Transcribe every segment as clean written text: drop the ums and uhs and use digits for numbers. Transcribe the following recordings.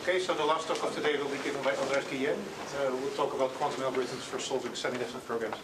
Okay, so the last talk of today will be given by Andreas Guillen. We'll talk about quantum algorithms for solving semi-definite programs.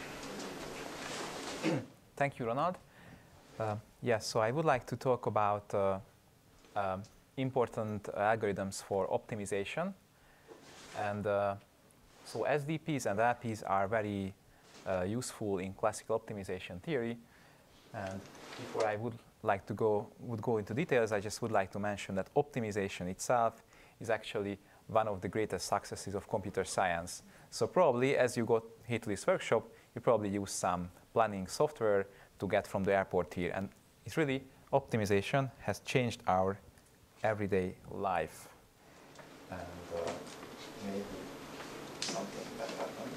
Thank you, Ronald. Yes, so I would like to talk about important algorithms for optimization. And so SDPs and LPs are very useful in classical optimization theory. And before I would go into details, I just would like to mention that optimization itself is actually one of the greatest successes of computer science. So probably as you got here to this workshop, you probably use some planning software to get from the airport here. And it's really, optimization has changed our everyday life. And maybe something that happened.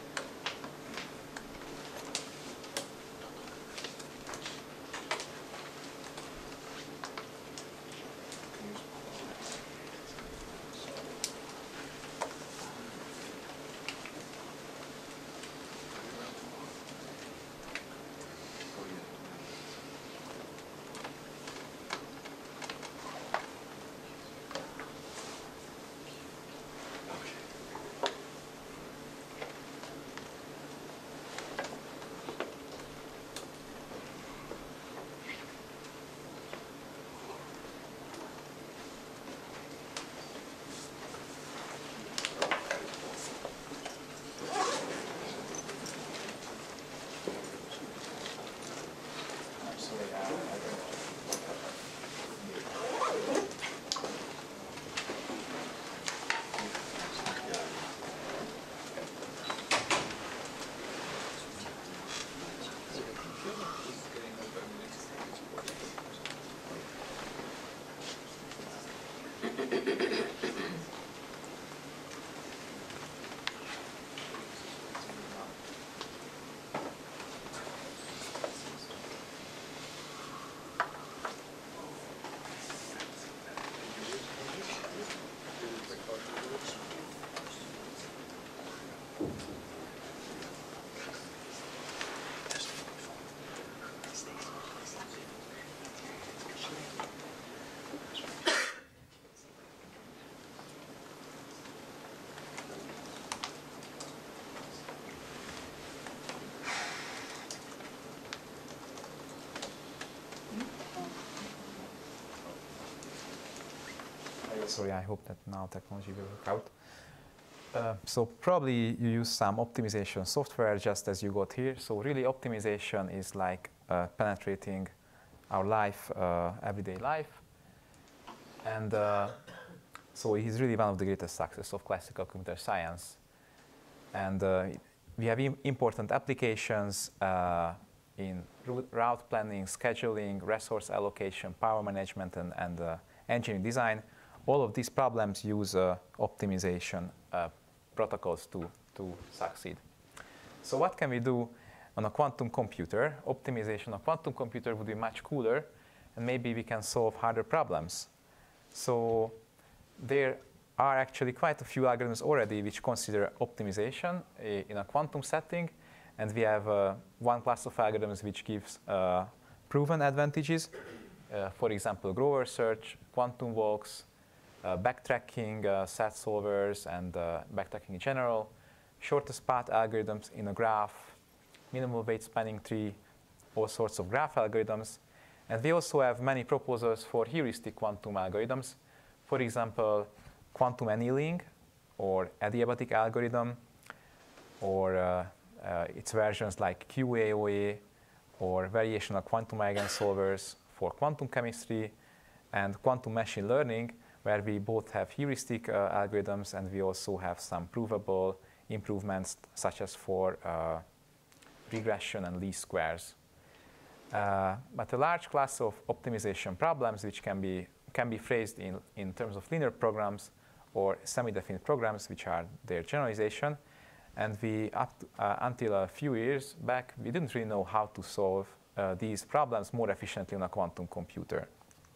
Sorry, I hope that now technology will work out. So probably you use some optimization software just as you got here. So really optimization is like penetrating our life, everyday life. And so it is really one of the greatest successes of classical computer science. And we have important applications in route planning, scheduling, resource allocation, power management, and engineering design. All of these problems use optimization protocols to succeed. So what can we do on a quantum computer? Optimization on a quantum computer would be much cooler, and maybe we can solve harder problems. So there are actually quite a few algorithms already which consider optimization in a quantum setting, and we have one class of algorithms which gives proven advantages. For example, Grover search, quantum walks, backtracking, set solvers, and backtracking in general, shortest path algorithms in a graph, minimal weight spanning tree, all sorts of graph algorithms. And we also have many proposals for heuristic quantum algorithms. For example, quantum annealing, or adiabatic algorithm, or its versions like QAOA, or variational quantum eigensolvers for quantum chemistry, and quantum machine learning, where we both have heuristic algorithms and we also have some provable improvements, such as for regression and least squares. But a large class of optimization problems, which can be phrased in terms of linear programs or semi-definite programs, which are their generalization. And we, until a few years back, we didn't really know how to solve these problems more efficiently on a quantum computer.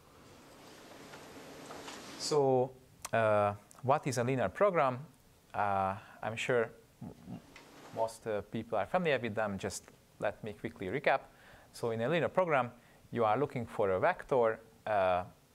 So what is a linear program? I'm sure most people are familiar with them. Just let me quickly recap. So in a linear program, you are looking for a vector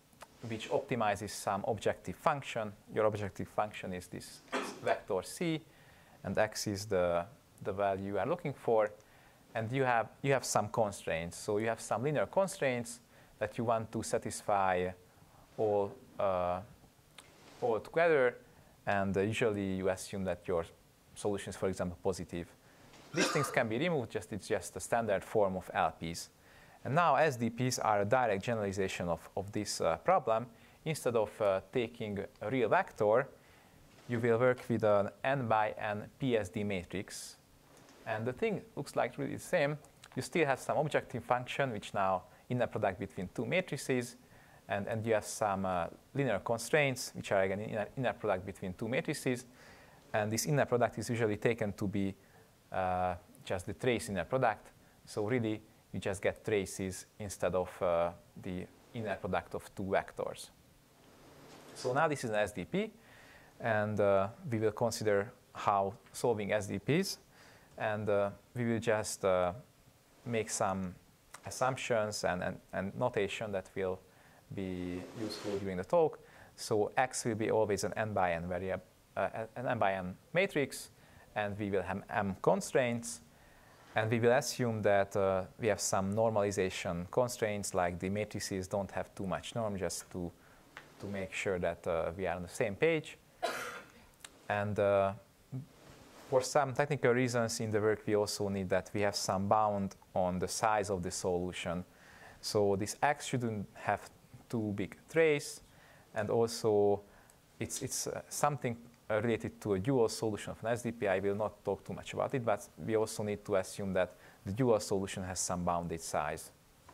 which optimizes some objective function. Your objective function is this vector c, and x is the value you are looking for. And you have some constraints. So you have some linear constraints that you want to satisfy all together. And usually you assume that your solution is, for example, positive. These things can be removed, it's just a standard form of LPs. And now SDPs are a direct generalization of this problem. Instead of taking a real vector, you will work with an n by n PSD matrix. And the thing looks like really the same. You still have some objective function, which now inner product between two matrices. And you have some linear constraints, which are again inner product between two matrices. And this inner product is usually taken to be just the trace inner product. So really, you just get traces instead of the inner product of two vectors. So now this is an SDP. And we will consider how solving SDPs. And we will just make some assumptions and notation that will be useful during the talk. So X will be always an n by n variable, an n by n matrix, and we will have m constraints. And we will assume that we have some normalization constraints, like the matrices don't have too much norm, just to make sure that we are on the same page. And for some technical reasons in the work, we also need that we have some bound on the size of the solution. So this X shouldn't have too big trace, and also it's something related to a dual solution of an SDP. I will not talk too much about it, but we also need to assume that the dual solution has some bounded size.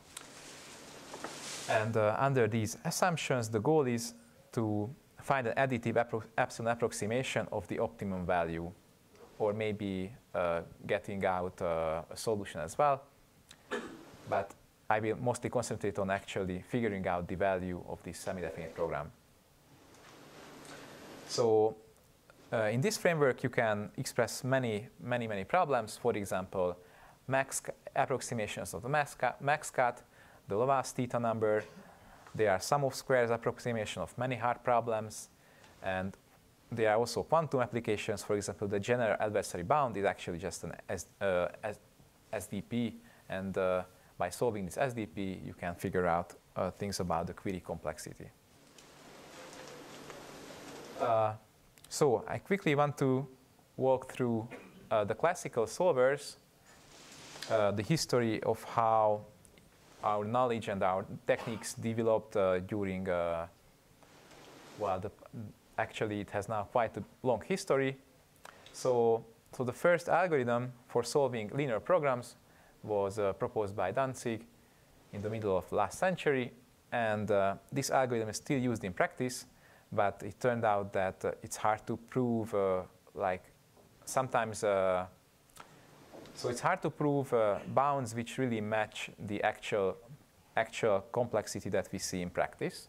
And under these assumptions, the goal is to find an additive epsilon approximation of the optimum value, or maybe getting out a solution as well. But I will mostly concentrate on actually figuring out the value of this semi-definite program. So in this framework, you can express many problems. For example, max approximations of the max cut, the Lovász theta number. There are sum of squares approximation of many hard problems. And there are also quantum applications. For example, the general adversary bound is actually just an SDP. And by solving this SDP, you can figure out things about the query complexity. So I quickly want to walk through the classical solvers, the history of how our knowledge and our techniques developed during, actually it has now quite a long history. So the first algorithm for solving linear programs was proposed by Danzig in the middle of last century. And this algorithm is still used in practice, but it turned out that it's hard to prove, so it's hard to prove bounds which really match the actual complexity that we see in practice.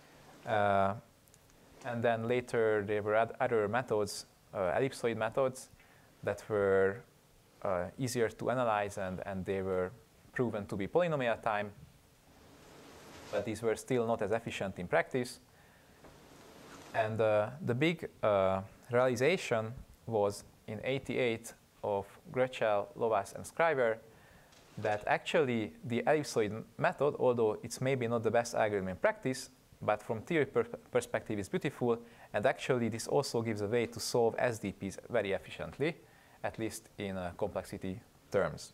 And then later there were other methods, ellipsoid methods, that were easier to analyze, and they were proven to be polynomial time. But these were still not as efficient in practice. And the big realization was in '88 of Grötschel, Lovász, and Scriver, that actually the ellipsoid method, although it's maybe not the best algorithm in practice, but from theory perspective is beautiful, and actually this also gives a way to solve SDPs very efficiently, at least in complexity terms.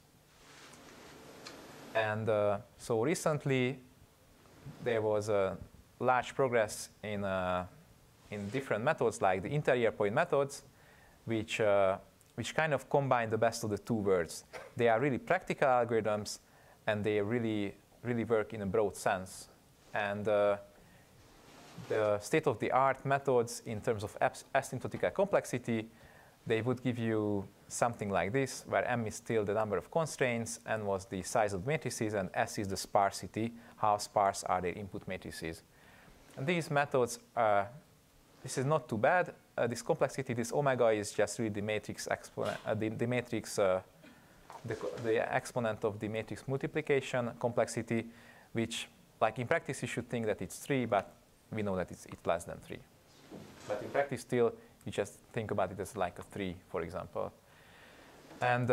And so recently there was a large progress in different methods, like the interior point methods, which kind of combine the best of the two worlds. They are really practical algorithms, and they really work in a broad sense. And the state-of-the-art methods in terms of asymptotical complexity, they would give you something like this, where m is still the number of constraints, n was the size of the matrices, and s is the sparsity, how sparse are their input matrices. And these methods, this is not too bad. This complexity, this omega, is just really the matrix exponent, the exponent of the matrix multiplication complexity, which, like in practice, you should think that it's 3, but we know that it's less than 3. But in practice, still, you just think about it as like a 3, for example. And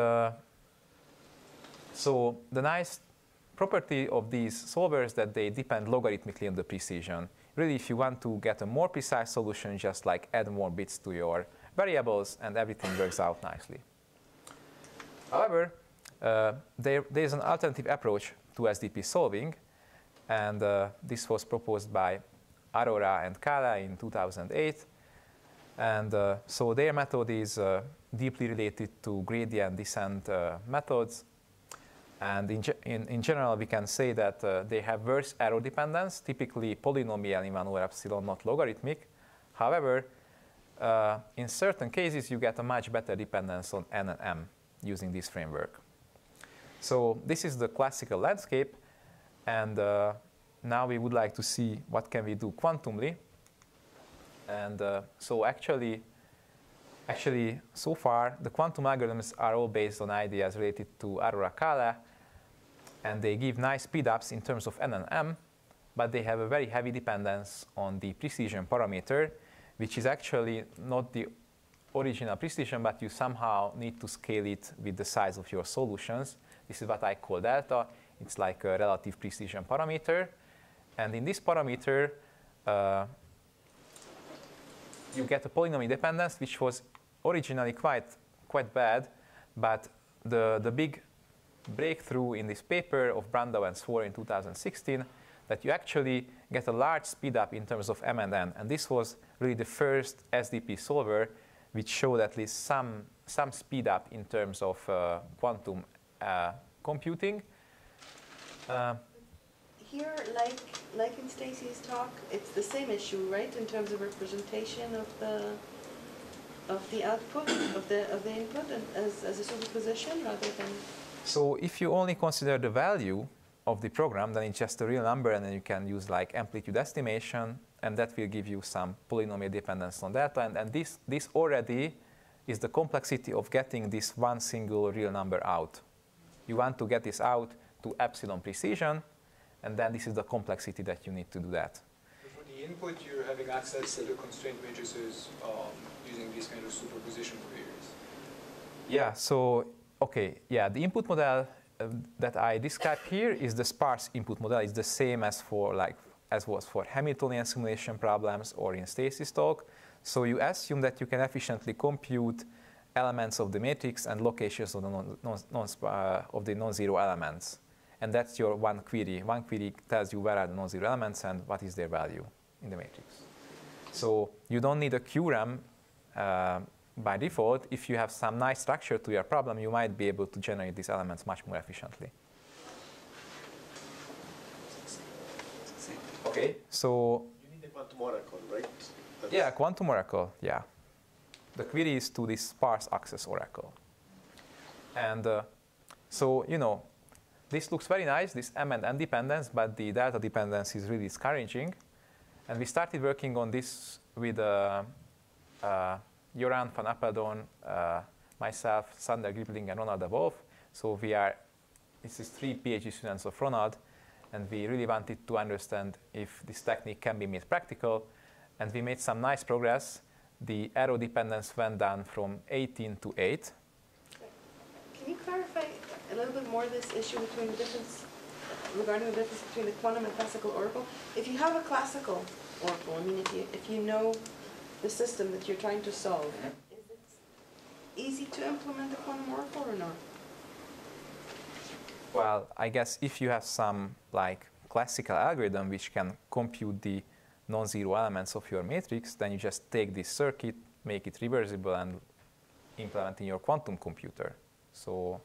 so the nice property of these solvers that they depend logarithmically on the precision. Really, if you want to get a more precise solution, just like add more bits to your variables, and everything works out nicely. However, there's an alternative approach to SDP solving, and this was proposed by Arora and Kala in 2008. And so their method is deeply related to gradient descent methods. And in general, we can say that they have worse error dependence, typically polynomial in 1 over epsilon, not logarithmic. However, in certain cases, you get a much better dependence on n and m using this framework. So this is the classical landscape. And now we would like to see what can we do quantumly. And so actually, so far, the quantum algorithms are all based on ideas related to Arora-Kala, and they give nice speedups in terms of n and m, but they have a very heavy dependence on the precision parameter, which is actually not the original precision, but you somehow need to scale it with the size of your solutions. This is what I call delta. It's like a relative precision parameter. And in this parameter, you get a polynomial dependence, which was originally quite bad, but the big breakthrough in this paper of Brandau and Swore in 2016, that you actually get a large speed up in terms of m and n. And this was really the first SDP solver which showed at least some speed up in terms of quantum computing. Here, like in Stacy's talk, it's the same issue, right? In terms of representation of the output of the input as a superposition rather than. So if you only consider the value of the program, then it's just a real number, and then you can use like amplitude estimation, and that will give you some polynomial dependence on delta. And this already is the complexity of getting this one single real number out. You want to get this out to epsilon precision, and then this is the complexity that you need to do that. For the input, you're having access to the constraint matrices using these kind of superposition queries. Yeah, so, okay, yeah, the input model that I described here is the sparse input model. It's the same as was for Hamiltonian simulation problems or in Stacy's talk. So you assume that you can efficiently compute elements of the matrix and locations of the non-zero elements. And that's your one query. One query tells you where are the non-zero elements and what is their value in the matrix. So you don't need a QRAM by default. If you have some nice structure to your problem, you might be able to generate these elements much more efficiently. Okay, so you need a quantum oracle, right? Yeah, quantum oracle, yeah. The query is to this sparse access oracle. And so, you know, this looks very nice, this m and n dependence, but the delta dependence is really discouraging. And we started working on this with Joran van Apeldoorn, myself, Sander Gribling, and Ronald de Wolf. So this is 3 PhD students of Ronald, and we really wanted to understand if this technique can be made practical. And we made some nice progress. The arrow dependence went down from 18 to 8. Can you clarify a little bit more this issue between the difference, regarding the difference between the quantum and classical oracle? If you have a classical oracle, I mean, if you know the system that you're trying to solve, is it easy to implement the quantum oracle or not? Well, I guess if you have some like classical algorithm which can compute the non-zero elements of your matrix, then you just take this circuit, make it reversible, and implement in your quantum computer. So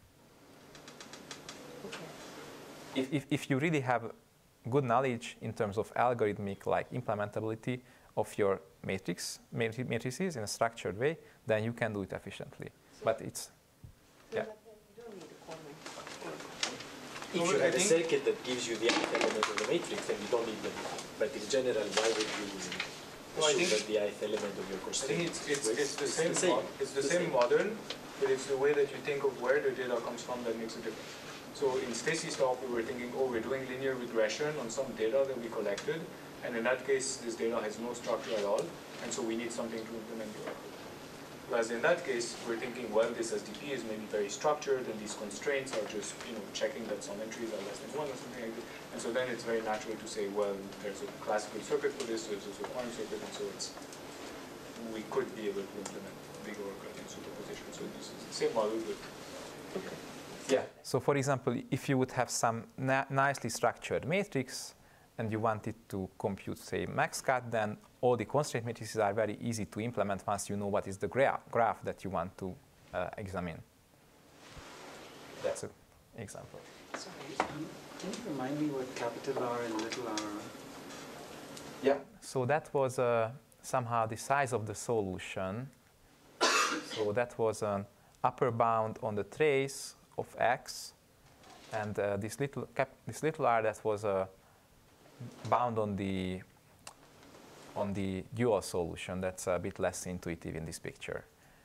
okay. If you really have good knowledge in terms of algorithmic like implementability of your matrices in a structured way, then you can do it efficiently. So but it's so yeah. You don't need a quantum oracle. If you have a circuit that gives you the ith element of the matrix, then you don't need them. But in general, why would you assume that the ith element of your constraint? I think it's the same model, but it's the way that you think of where the data comes from that makes a difference. So in Stacy's talk, we were thinking, oh, we're doing linear regression on some data that we collected, And in that case, this data has no structure at all, and so we need something to implement the oracle. Whereas in that case, we're thinking, well, this SDP is maybe very structured, and these constraints are just, checking that some entries are less than 1 or something like this. And so then it's very natural to say, well, there's a classical circuit for this, there's also a quantum circuit, and so we could be able to implement big oracle in superposition. So this is the same model, but yeah. So for example, if you would have some nicely structured matrix and you wanted to compute, say, maxcut, then all the constraint matrices are very easy to implement once you know what is the graph that you want to examine. That's an example. Sorry, can you remind me what capital R and little r are? Yeah. So that was somehow the size of the solution. So that was an upper bound on the trace of x, and this little r that was bound on the dual solution. That's a bit less intuitive in this picture.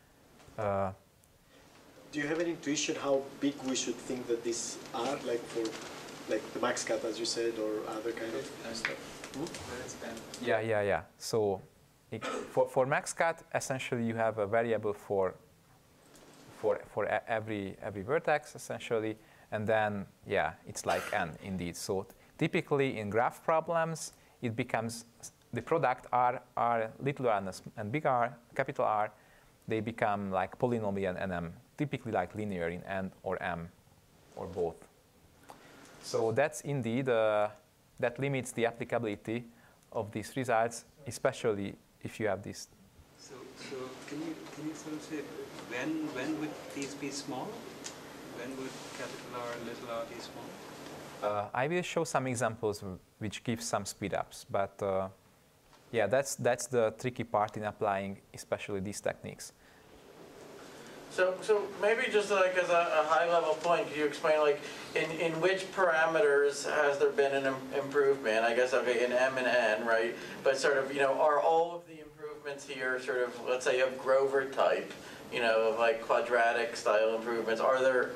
Do you have any intuition how big we should think that these are, like for the maxcut, as you said, or other kind of stuff? Yeah. So for maxcut, essentially you have a variable for every vertex, essentially, and then it's like n indeed. So typically in graph problems, it becomes the product r little r and big R, capital R, they become like polynomial in m, typically like linear in n or m or both. So that's indeed that limits the applicability of these results, especially if you have this. So can you sort of say when would these be small? When would capital R and little r be small? I will show some examples which give some speedups, but that's the tricky part in applying especially these techniques. So maybe just like as a high-level point, could you explain like in which parameters has there been an improvement? I guess okay in M and N, right? But sort of are all of the improvements here sort of, let's say, of Grover type? Of like quadratic style improvements. Are there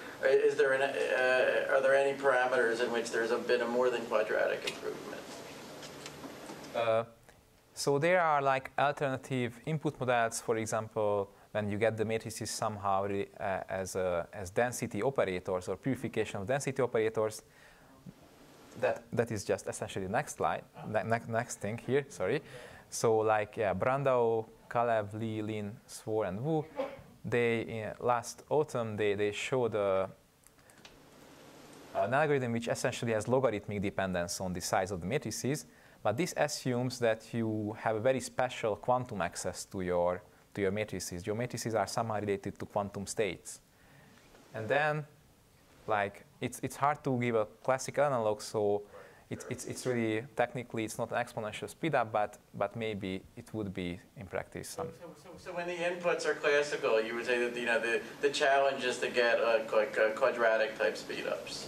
any parameters in which there's been a more than quadratic improvement? So there are like alternative input models, for example, when you get the matrices somehow as density operators or purification of density operators. That is just essentially the next slide, next thing here. Sorry. So like Brandao, Kalev, Lee, Lin, Swor, and Wu. They last autumn they showed an algorithm which essentially has logarithmic dependence on the size of the matrices, but this assumes that you have a very special quantum access to your matrices. Your matrices are somehow related to quantum states, and then like it's hard to give a classical analog, so it's really technically it's not an exponential speedup, but maybe it would be in practice some. So when the inputs are classical, you would say that the challenge is to get quadratic type speedups.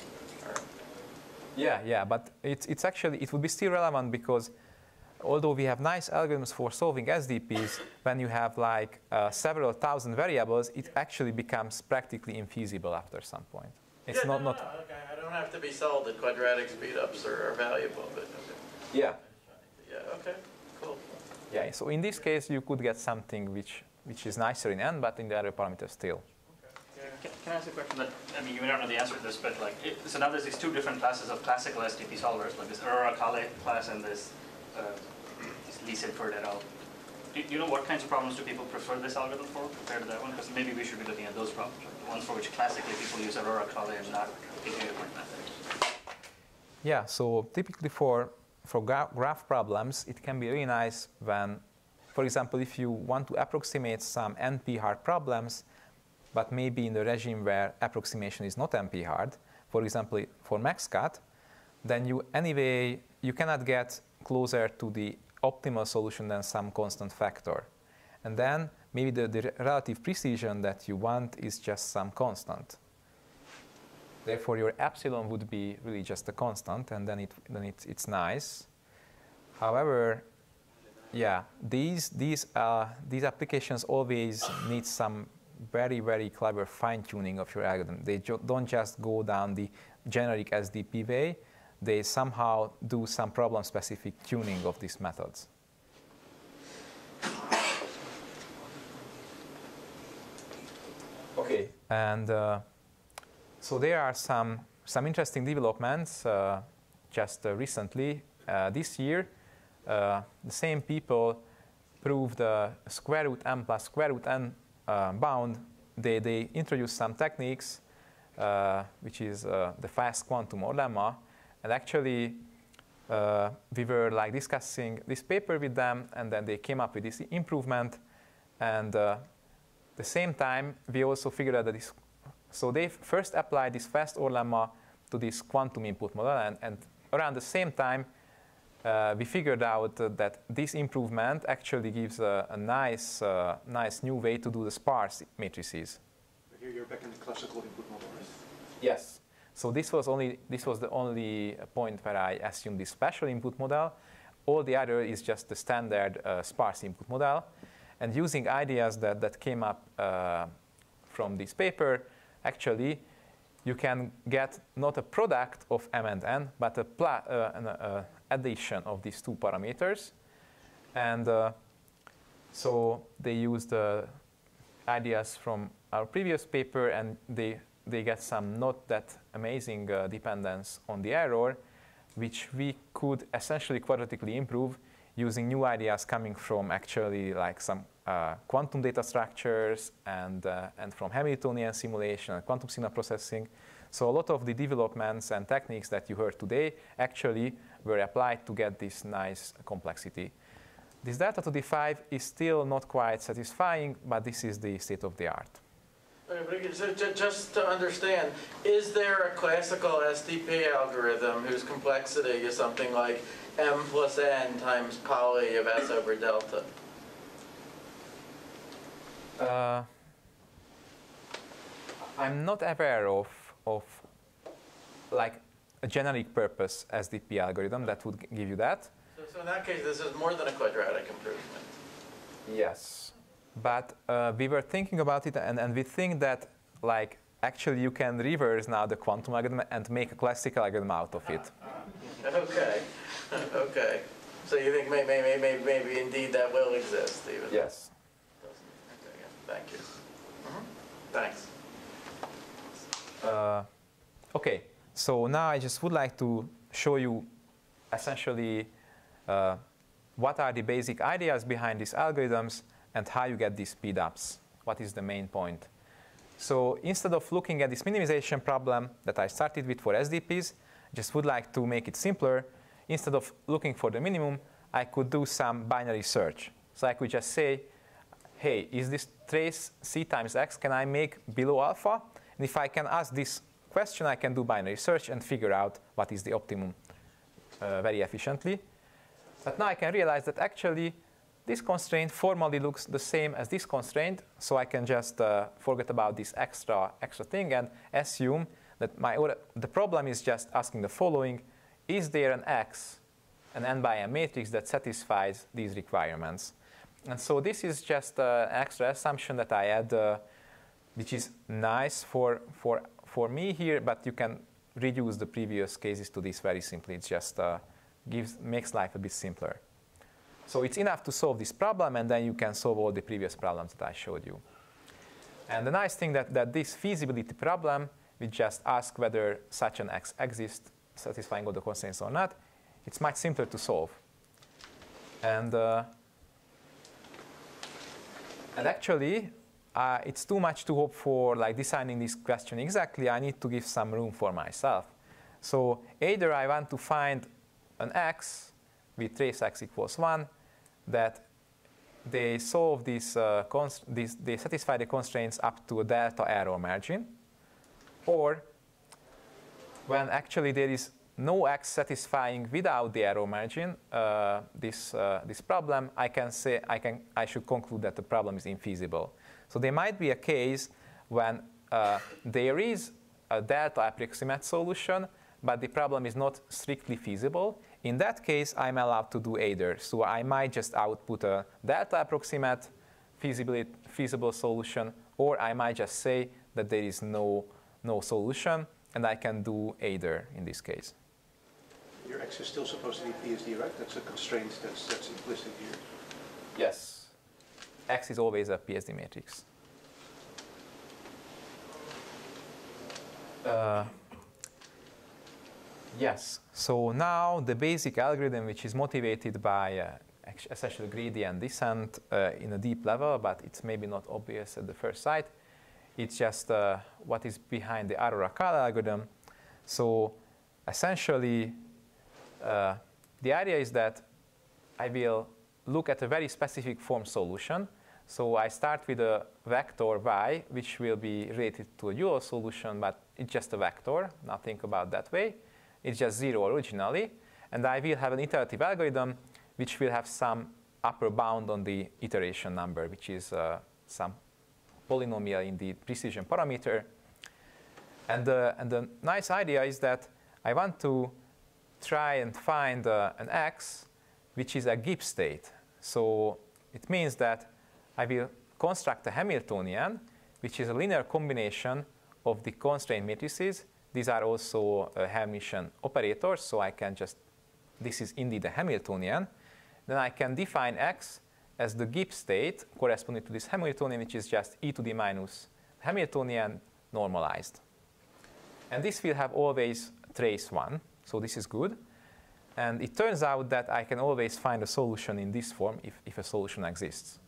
Yeah, but it's actually it would be still relevant because although we have nice algorithms for solving SDPs, when you have like several thousand variables, it actually becomes practically infeasible after some point. It's okay. I don't have to be sold that quadratic speedups are valuable, but okay. Yeah. Yeah. Okay. Cool. Yeah. So in this case, you could get something which is nicer in n, but in the other parameters still. Can I ask a question that, you may not know the answer to this, but like, so now there's these two different classes of classical SDP solvers, like this Aurora-Kale class and this Lee Sidford et al. Do you know what kinds of problems do people prefer this algorithm for compared to that one? Because maybe we should be looking at those problems, like the ones for which classically people use Aurora-Kale and not continuous point methods. Yeah, so typically for graph problems, it can be really nice when, for example, if you want to approximate some NP-hard problems, but maybe in the regime where approximation is not NP-hard, for example, for maxcut, then you cannot get closer to the optimal solution than some constant factor. And then maybe the relative precision that you want is just some constant. Therefore, your epsilon would be really just a constant, and then it's nice. However, yeah, these applications always need some very, very clever fine-tuning of your algorithm. They don't just go down the generic SDP way, they somehow do some problem-specific tuning of these methods. Okay, and so there are some interesting developments just recently. This year, the same people proved square root n plus square root n bound. They introduced some techniques, which is the fast quantum lemma, and actually we were like discussing this paper with them, and then they came up with this improvement, and the same time we also figured out that this. So they first applied this fast OR lemma to this quantum input model, and around the same time we figured out that this improvement actually gives a nice new way to do the sparse matrices. Here you're back in the classical input model, right? Yes. So this was the only point where I assumed this special input model. All the other is just the standard sparse input model. And using ideas that came up from this paper, actually, you can get not a product of m and n, but an addition of these two parameters. And so they used ideas from our previous paper, and they get some not that amazing dependence on the error, which we could essentially quadratically improve using new ideas coming from actually like some quantum data structures and from Hamiltonian simulation and quantum signal processing. So a lot of the developments and techniques that you heard today actually were applied to get this nice complexity. This delta to the 5 is still not quite satisfying, but this is the state of the art. Okay, so just to understand, is there a classical SDP algorithm whose complexity is something like m plus n times poly of s over delta? I'm not aware of like a generic purpose SDP algorithm that would give you that. So in that case, this is more than a quadratic improvement. Yes, but we were thinking about it, and we think that like actually you can reverse now the quantum algorithm and make a classical algorithm out of it. Okay, okay. So you think maybe indeed that will exist even? Yes. Okay, yeah. Thank you. Thanks. Okay, so now I just would like to show you essentially what are the basic ideas behind these algorithms and how you get these speed-ups. What is the main point? So instead of looking at this minimization problem that I started with for SDPs, I just would like to make it simpler. Instead of looking for the minimum, I could do some binary search. So I could just say, hey, is this trace C times X, can I make below alpha? And if I can ask this question, I can do binary search and figure out what is the optimum very efficiently. But now I can realize that actually this constraint formally looks the same as this constraint, so I can just forget about this extra thing and assume that the problem is just asking the following: is there an X, an n by n matrix that satisfies these requirements? And so this is just an extra assumption that I add, which is nice for me here, but you can reduce the previous cases to this very simply. It just makes life a bit simpler. So it's enough to solve this problem, and then you can solve all the previous problems that I showed you. And the nice thing that this feasibility problem, we just ask whether such an X exists, satisfying all the constraints or not, it's much simpler to solve. And actually, it's too much to hope for like designing this question exactly. I need to give some room for myself. So either I want to find an X with trace X equals 1 that they solve this, they satisfy the constraints up to a delta error margin, or when actually there is no X satisfying without the error margin this problem, I should conclude that the problem is infeasible. So there might be a case when there is a delta approximate solution, but the problem is not strictly feasible. In that case, I'm allowed to do either. So I might just output a delta approximate feasible solution, or I might just say that there is no solution, and I can do either in this case. your X is still supposed to be PSD, right? That's a constraint that's implicit here. Yes. X is always a PSD matrix. Yes. So now the basic algorithm, which is motivated by essentially gradient descent in a deep level, but it's maybe not obvious at the first sight. It's just what is behind the Arora-Kale algorithm. So essentially, the idea is that I will look at a very specific form solution. So I start with a vector y, which will be related to a Euler solution, but it's just a vector. Now think about that way. It's just 0 originally. And I will have an iterative algorithm, which will have some upper bound on the iteration number, which is some polynomial in the precision parameter. And the nice idea is that I want to try and find an X, which is a Gibbs state. So it means that I will construct a Hamiltonian, which is a linear combination of the constraint matrices. These are also Hermitian operators, so I can just, this is indeed a Hamiltonian. Then I can define X as the Gibbs state corresponding to this Hamiltonian, which is just e to the minus Hamiltonian normalized. And this will have always trace 1, so this is good. And it turns out that I can always find a solution in this form if a solution exists.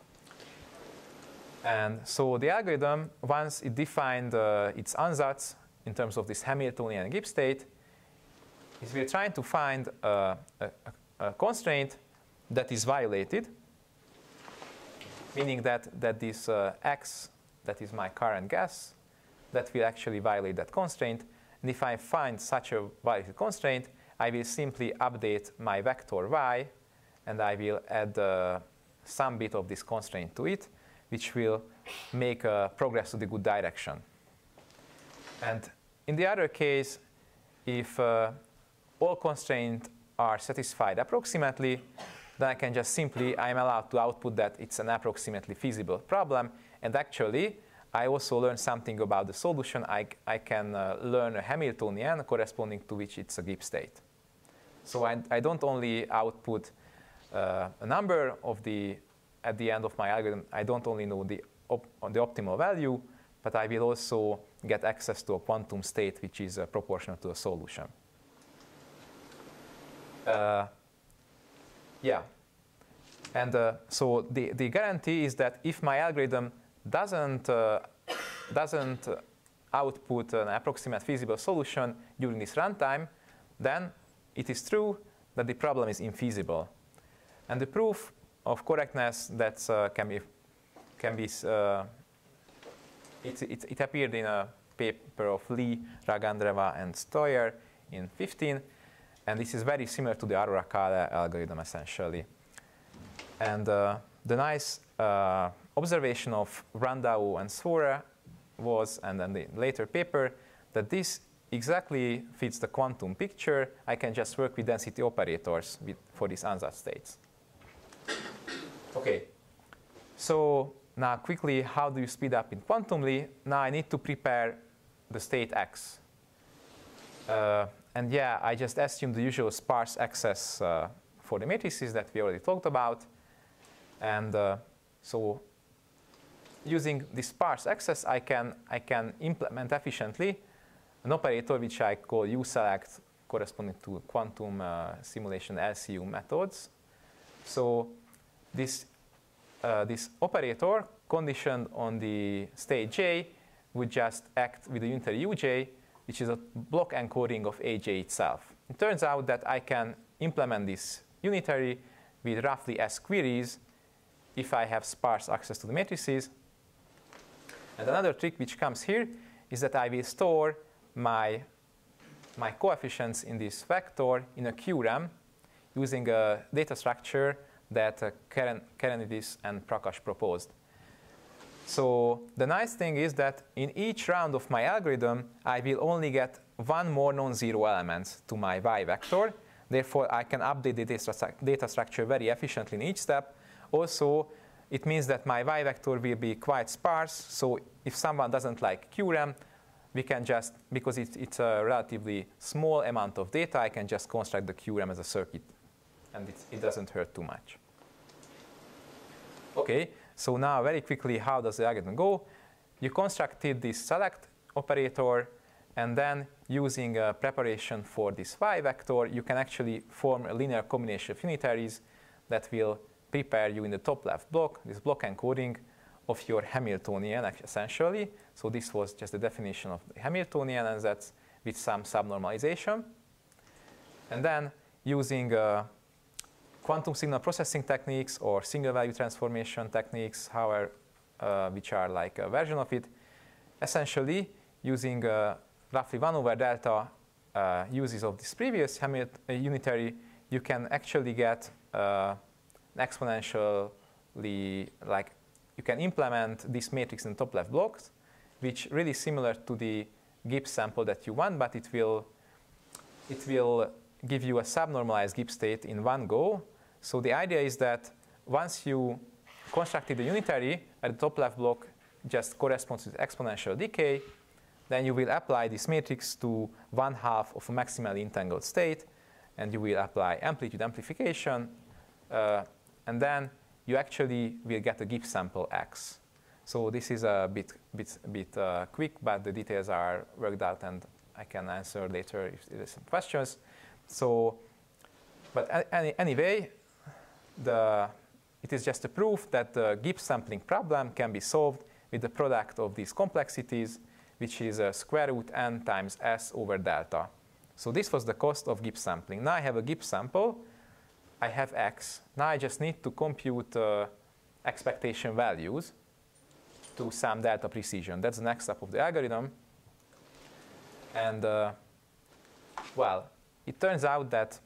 And so the algorithm, once it defined its ansatz in terms of this Hamiltonian Gibbs state, is we're trying to find a constraint that is violated, meaning that this X, that is my current guess, that will actually violate that constraint. And if I find such a violated constraint, I will simply update my vector y, and I will add some bit of this constraint to it, which will make progress to the good direction. And in the other case, if all constraints are satisfied approximately, then I can just simply, I'm allowed to output that it's an approximately feasible problem. And actually, I also learn something about the solution. I can learn a Hamiltonian corresponding to which it's a Gibbs state. So I don't only output a number of at the end of my algorithm, I don't only know the optimal value, but I will also get access to a quantum state which is proportional to a solution. Yeah. And so the guarantee is that if my algorithm doesn't output an approximate feasible solution during this runtime, then it is true that the problem is infeasible. And the proof of correctness that it appeared in a paper of Lee, Ragandreva, and Stoyer in 2015, and this is very similar to the Arora-Kale algorithm essentially. And the nice observation of Randau and Svorer was, and then the later paper, that this exactly fits the quantum picture. I can just work with density operators for these ansatz states. Okay, so now quickly, how do you speed up in quantumly? Now I need to prepare the state X. And yeah, I just assume the usual sparse access for the matrices that we already talked about. And so using this sparse access, I can implement efficiently an operator which I call uselect, corresponding to quantum simulation LCU methods. So this operator conditioned on the state J would just act with the unitary uj, which is a block encoding of aj itself. It turns out that I can implement this unitary with roughly S queries if I have sparse access to the matrices. And another trick which comes here is that I will store my coefficients in this vector in a QRAM using a data structure that Kerenidis and Prakash proposed. So the nice thing is that in each round of my algorithm, I will only get one more non-zero element to my y vector. Therefore, I can update the data structure very efficiently in each step. Also, it means that my y vector will be quite sparse. So if someone doesn't like QRAM, we can just, because it's a relatively small amount of data, I can just construct the QRAM as a circuit, and it doesn't hurt too much. Okay, so now very quickly, how does the algorithm go? You constructed this select operator, and then using a preparation for this phi vector, you can actually form a linear combination of unitaries that will prepare you in the top left block, this block encoding of your Hamiltonian, essentially. So this was just the definition of the Hamiltonian, and that's with some subnormalization. And then using quantum signal processing techniques or single value transformation techniques, however, which are like a version of it, essentially using roughly 1 over delta uses of this previous unitary, you can actually get an exponentially, like you can implement this matrix in the top left blocks, which really similar to the Gibbs sample that you want, but it will give you a subnormalized Gibbs state in one go. So the idea is that once you constructed the unitary at the top left block just corresponds to exponential decay, then you will apply this matrix to 1/2 of a maximally entangled state, and you will apply amplitude amplification, and then you actually will get a Gibbs sample X. So this is a bit quick, but the details are worked out, and I can answer later if there are some questions. So, but anyway, it is just a proof that the Gibbs sampling problem can be solved with the product of these complexities, which is square root n times s over delta. So this was the cost of Gibbs sampling. Now I have a Gibbs sample, I have x. Now I just need to compute expectation values to some delta precision. That's the next step of the algorithm. And well, it turns out that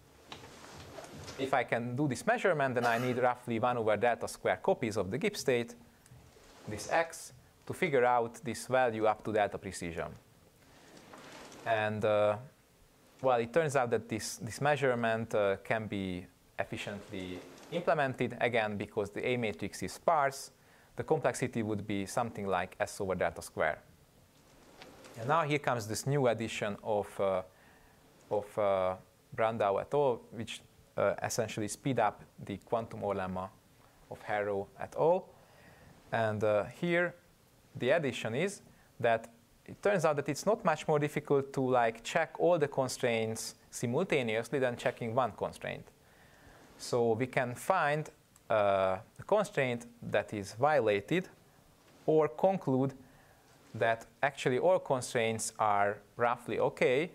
if I can do this measurement, then I need roughly 1 over delta square copies of the Gibbs state, this x, to figure out this value up to delta precision. And well, it turns out that this measurement can be efficiently implemented, again, because the A matrix is sparse. The complexity would be something like s over delta square. And now here comes this new addition of Brandau et al., which essentially speed up the quantum Orr lemma of Harrow et al. And here, the addition is that it turns out that it's not much more difficult to like check all the constraints simultaneously than checking one constraint. So we can find a constraint that is violated, or conclude that actually all constraints are roughly okay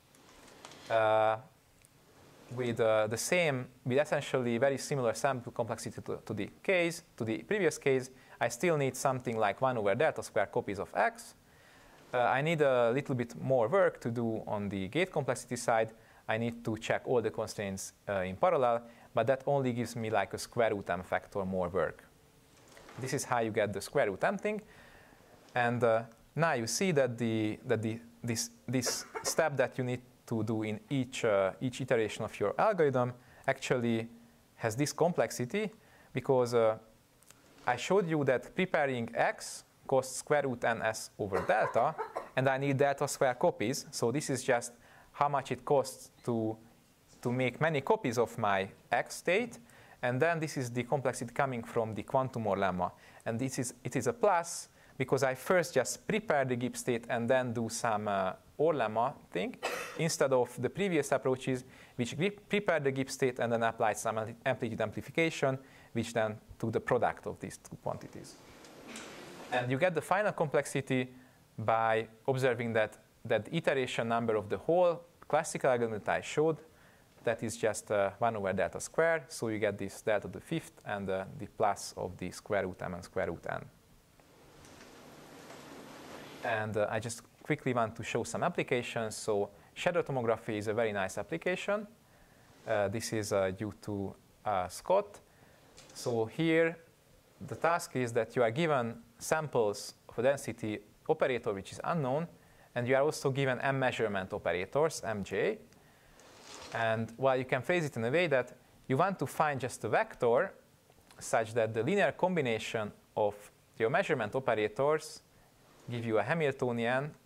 with essentially very similar sample complexity to the previous case. I still need something like 1 over delta square copies of x. I need a little bit more work to do on the gate complexity side. I need to check all the constraints in parallel, but that only gives me like a square root m factor more work. This is how you get the square root m thing. And now you see that this step that you need to do in each iteration of your algorithm actually has this complexity, because I showed you that preparing x costs square root ns over delta, and I need delta square copies. So this is just how much it costs to make many copies of my x state, and then this is the complexity coming from the quantum Orr lemma. And it is a plus, because I first just prepare the Gibbs state and then do some Orr lemma thing, instead of the previous approaches, which prepare the Gibbs state and then applied some amplitude amplification, which then took the product of these two quantities. And you get the final complexity by observing that the iteration number of the whole classical algorithm that I showed, that is just 1 over delta squared. So you get this delta to the 5th and the plus of the square root m and square root n. And I just quickly want to show some applications. So shadow tomography is a very nice application. This is due to Scott. So here, the task is that you are given samples of a density operator which is unknown, and you are also given m measurement operators, mj. And well, you can phrase it in a way that you want to find just a vector such that the linear combination of your measurement operators give you a Hamiltonian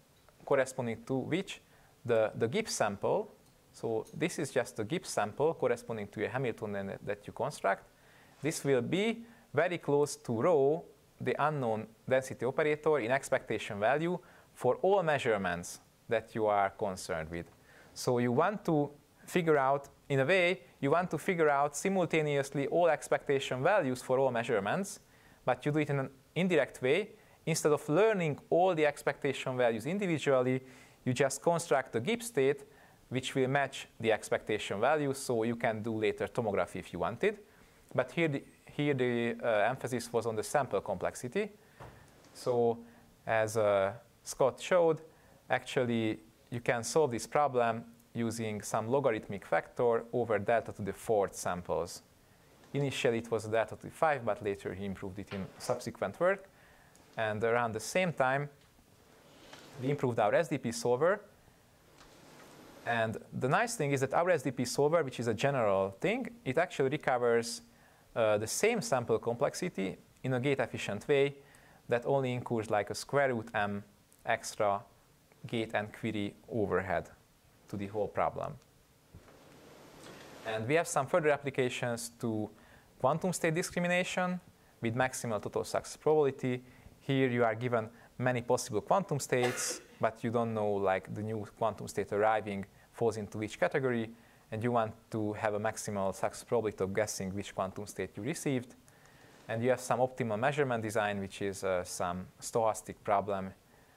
corresponding to which the Gibbs sample, so this is just the Gibbs sample corresponding to a Hamiltonian that you construct. This will be very close to rho, the unknown density operator in expectation value for all measurements that you are concerned with. So you want to figure out, in a way, you want to figure out simultaneously all expectation values for all measurements, but you do it in an indirect way. Instead of learning all the expectation values individually, you just construct a Gibbs state which will match the expectation values, so you can do later tomography if you wanted. But here the emphasis was on the sample complexity. So as Scott showed, actually you can solve this problem using some logarithmic factor over delta to the 4th samples. Initially it was delta to the 5, but later he improved it in subsequent work. And around the same time, we improved our SDP solver. And the nice thing is that our SDP solver, which is a general thing, it actually recovers the same sample complexity in a gate-efficient way that only incurs like a square root m extra gate and query overhead to the whole problem. And we have some further applications to quantum state discrimination with maximal total success probability. Here you are given many possible quantum states, but you don't know like the new quantum state arriving falls into which category, and you want to have a maximal success probability of guessing which quantum state you received. And you have some optimal measurement design, which is some stochastic problem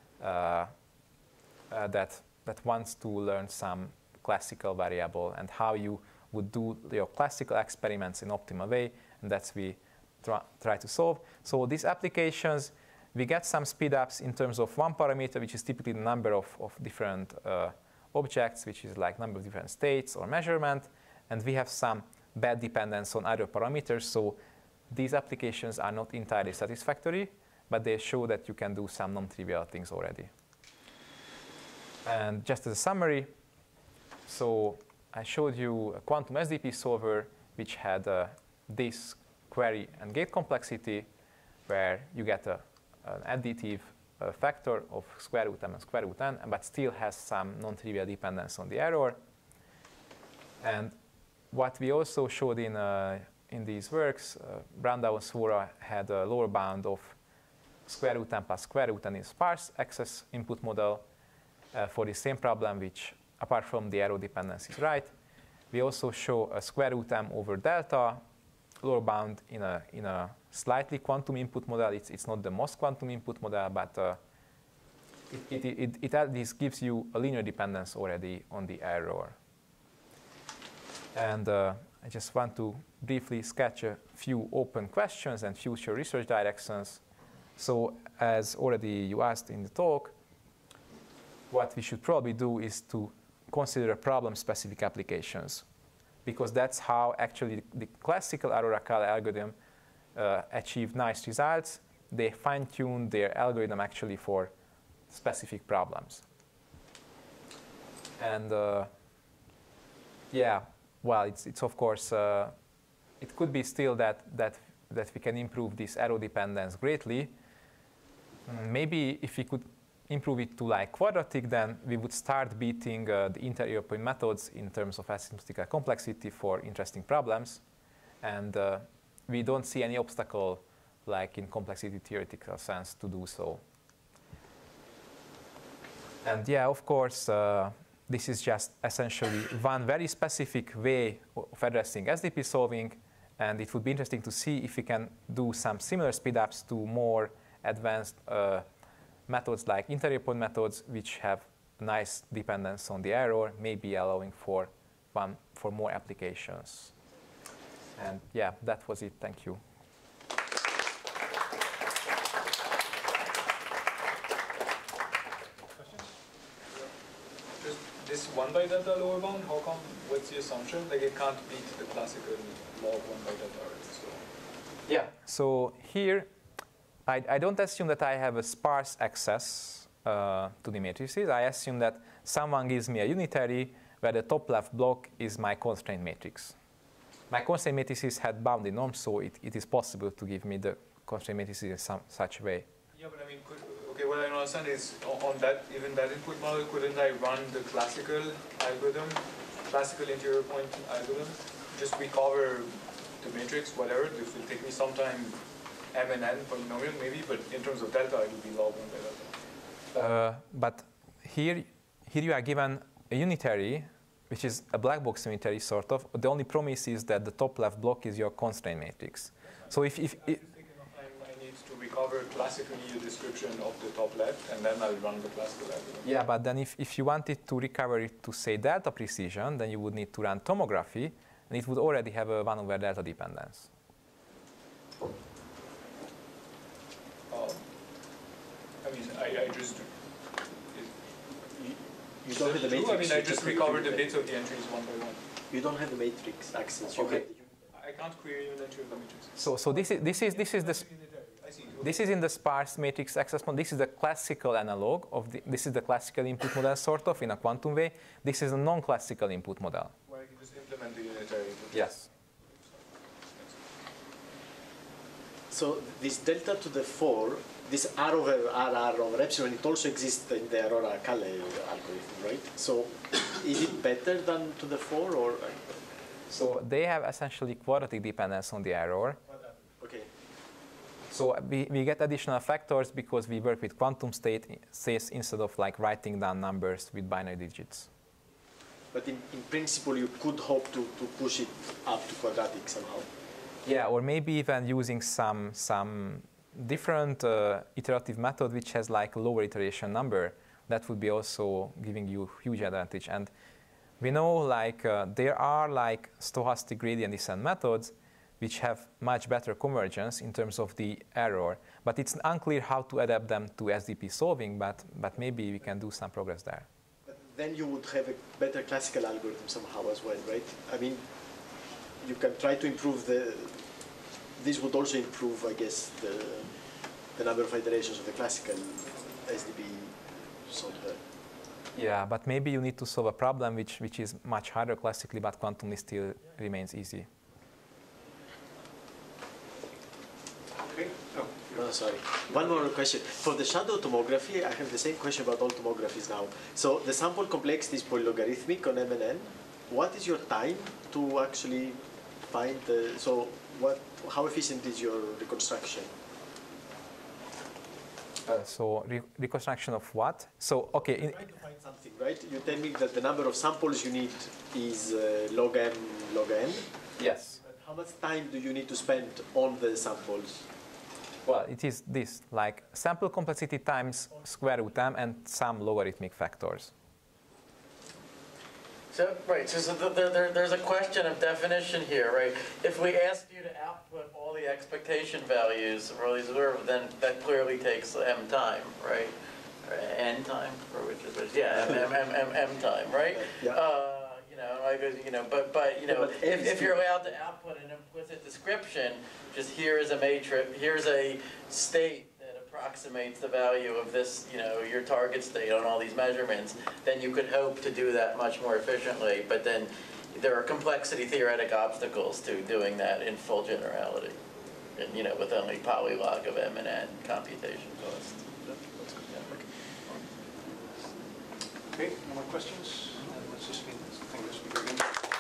that wants to learn some classical variable and how you would do your classical experiments in optimal way, and that's we try to solve. So these applications, we get some speedups in terms of one parameter, which is typically the number of different objects, which is like number of different states or measurement, and we have some bad dependence on other parameters. So these applications are not entirely satisfactory, but they show that you can do some non-trivial things already. And just as a summary, so I showed you a quantum SDP solver which had this query and gate complexity, where you get an additive factor of square root m and square root n, but still has some non-trivial dependence on the error. And what we also showed in these works, Brandau and Svora had a lower bound of square root m plus square root n in sparse access input model for the same problem, which apart from the error dependence is right. We also show a square root m over delta lower bound in a slightly quantum input model. It's not the most quantum input model, but it at least gives you a linear dependence already on the error. And I just want to briefly sketch a few open questions and future research directions. So as already you asked in the talk, what we should probably do is to consider problem-specific applications, because that's how actually the classical Aurora-Kale algorithm achieved nice results. They fine-tuned their algorithm actually for specific problems. And yeah, well, it's of course, it could be still that we can improve this error dependence greatly. Maybe if we could improve it to like quadratic, then we would start beating the interior point methods in terms of asymptotical complexity for interesting problems. And we don't see any obstacle like in complexity theoretical sense to do so. And yeah, of course, this is just essentially one very specific way of addressing SDP solving, and it would be interesting to see if we can do some similar speedups to more advanced methods like interior point methods, which have nice dependence on the error, maybe allowing for more applications. And yeah, that was it. Thank you. Just this 1 by delta lower bound, how come, what's the assumption? Like it can't beat the classical log 1 by delta, right? So. Yeah, so here, I don't assume that I have a sparse access to the matrices. I assume that someone gives me a unitary where the top left block is my constraint matrix. My constraint matrices had bounded norms, so it is possible to give me the constraint matrices in such a way. Yeah, but I mean, Okay, what I don't understand is on that, even that input model, couldn't I run the classical algorithm, classical interior point algorithm, just recover the matrix, whatever? This will take me some time, m and n polynomial maybe, but in terms of delta, it will be log 1 by delta. But here you are given a unitary, which is a black box unitary sort of. The only promise is that the top left block is your constraint matrix. So if I need to recover classically a description of the top left, and then I'll run the classical algorithm. yeah, but then if you wanted to recover it to say delta precision, then you would need to run tomography, and it would already have a 1 over delta dependence. I mean, I just. You don't have the matrix. I mean, I just recovered the bits of the entries one by one. You don't have the matrix access. You Okay. have I can't create an entry of the matrix. So this is in the sparse matrix access point. This is the classical analog of this is the classical input model sort of in a quantum way. This is a non-classical input model. Where I can just implement the unitary. Yes. So this delta to the 4, this R over RR over epsilon, it also exists in the Aurora-Cayley algorithm, right? So is it better than to the 4 or? So they have essentially quadratic dependence on the error. Okay. So we get additional factors because we work with quantum states instead of like writing down numbers with binary digits. But in principle, you could hope to push it up to quadratic somehow. Yeah, or maybe even using some different iterative method which has like a lower iteration number. That would be also giving you huge advantage. And we know like there are like stochastic gradient descent methods which have much better convergence in terms of the error, but it's unclear how to adapt them to SDP solving, but maybe we can do some progress there. But then you would have a better classical algorithm somehow as well, right? I mean, you can try to improve this would also improve, I guess, the number of iterations of the classical SDP solver. Yeah, but maybe you need to solve a problem which is much harder classically, but quantumly still remains easy. Okay. Oh, sorry. One more question. For the shadow tomography, I have the same question about all tomographies now. So the sample complexity is polylogarithmic on M and N. What is your time to actually find the, so how efficient is your reconstruction? So reconstruction of what? So, okay. You try to find something, right? You tell me that the number of samples you need is log m, log n. Yes. But how much time do you need to spend on the samples? Well, it is this, like sample complexity times square root m and some logarithmic factors. So, right, so there's a question of definition here, right? If we asked you to output all the expectation values for all these observed, then that clearly takes m time, right? Or n time, or which is which? Yeah, m time, right? Yeah. But if you're allowed to output an implicit description, just here is a matrix, here's a state that approximates the value of this, your target state on all these measurements, then you could hope to do that much more efficiently. But then there are complexity theoretic obstacles to doing that in full generality, and, with only polylog of m and n computation costs. Okay, no more questions? Let's just thank the speaker again.